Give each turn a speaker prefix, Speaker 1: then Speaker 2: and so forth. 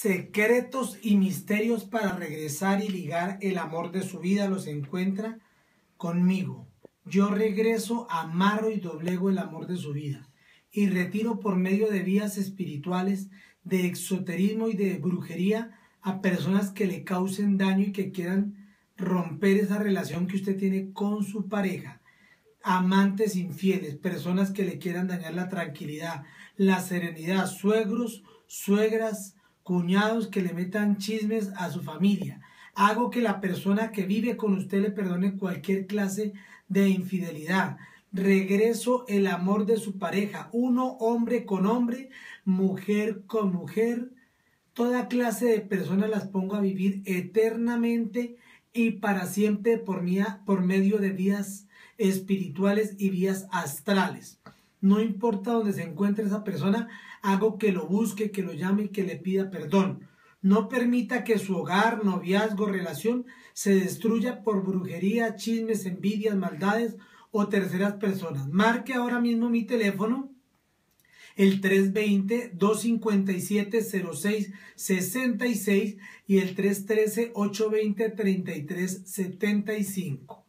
Speaker 1: Secretos y misterios para regresar y ligar el amor de su vida los encuentra conmigo. Yo regreso, amarro y doblego el amor de su vida y retiro por medio de vías espirituales, de exoterismo y de brujería a personas que le causen daño y que quieran romper esa relación que usted tiene con su pareja. Amantes infieles, personas que le quieran dañar la tranquilidad, la serenidad, suegros, suegras, cuñados que le metan chismes a su familia. Hago que la persona que vive con usted le perdone cualquier clase de infidelidad. Regreso el amor de su pareja, uno hombre con hombre, mujer con mujer. Toda clase de personas las pongo a vivir eternamente y para siempre por medio de vías espirituales y vías astrales. No importa dónde se encuentre esa persona, hago que lo busque, que lo llame y que le pida perdón. No permita que su hogar, noviazgo, relación se destruya por brujería, chismes, envidias, maldades o terceras personas. Marque ahora mismo mi teléfono, el 320-257-0666 y el 313-820-3375.